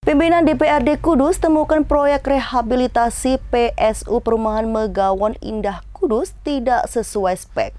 Pimpinan DPRD Kudus temukan proyek rehabilitasi PSU Perumahan Megawon Indah Kudus tidak sesuai spek.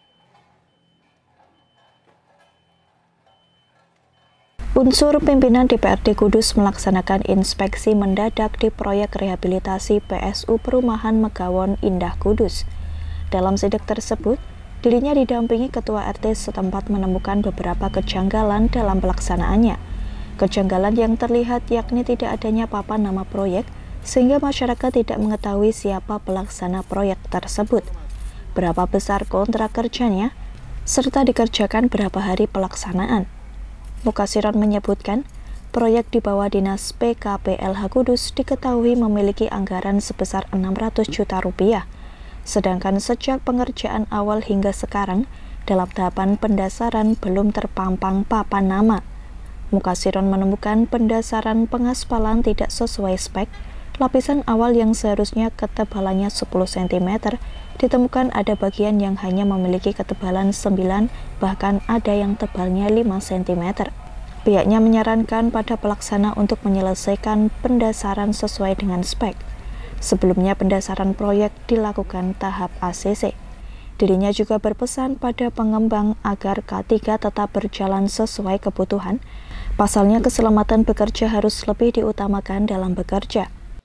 Unsur pimpinan DPRD Kudus melaksanakan inspeksi mendadak di proyek rehabilitasi PSU Perumahan Megawon Indah Kudus. Dalam sidak tersebut, dirinya didampingi Ketua RT setempat menemukan beberapa kejanggalan dalam pelaksanaannya. Kejanggalan yang terlihat yakni tidak adanya papan nama proyek, sehingga masyarakat tidak mengetahui siapa pelaksana proyek tersebut, berapa besar kontrak kerjanya, serta dikerjakan berapa hari pelaksanaan. Mukasiron menyebutkan, proyek di bawah Dinas PKPLH Kudus diketahui memiliki anggaran sebesar 600 juta rupiah, sedangkan sejak pengerjaan awal hingga sekarang, dalam tahapan pendasaran belum terpampang papan nama. Mukasiron menemukan pendasaran pengaspalan tidak sesuai spek, lapisan awal yang seharusnya ketebalannya 10 cm, ditemukan ada bagian yang hanya memiliki ketebalan 9, bahkan ada yang tebalnya 5 cm. Pihaknya menyarankan pada pelaksana untuk menyelesaikan pendasaran sesuai dengan spek. Sebelumnya pendasaran proyek dilakukan tahap ACC. Dirinya juga berpesan pada pengembang agar K3 tetap berjalan sesuai kebutuhan. Pasalnya keselamatan bekerja harus lebih diutamakan dalam bekerja.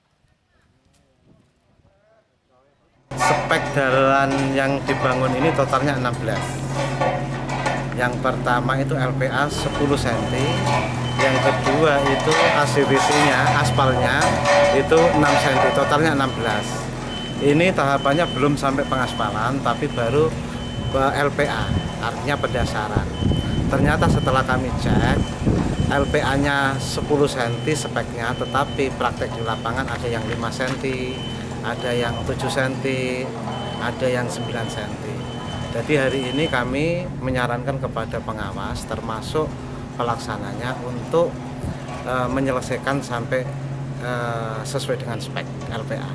Spek jalan yang dibangun ini totalnya 16. Yang pertama itu LPA 10 cm, yang kedua itu ACDC-nya, aspalnya itu 6 cm, totalnya 16. Ini tahapannya belum sampai pengaspalan, tapi baru LPA, artinya pendasaran. Ternyata setelah kami cek, LPA-nya 10 cm speknya, tetapi praktek di lapangan ada yang 5 cm, ada yang 7 cm, ada yang 9 cm. Jadi hari ini kami menyarankan kepada pengawas, termasuk pelaksananya, untuk menyelesaikan sampai sesuai dengan spek LPA.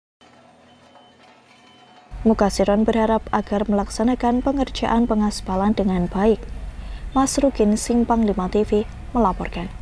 Mukasiron berharap agar melaksanakan pengerjaan pengaspalan dengan baik. Mas Rukin, Simpang 5 TV, melaporkan.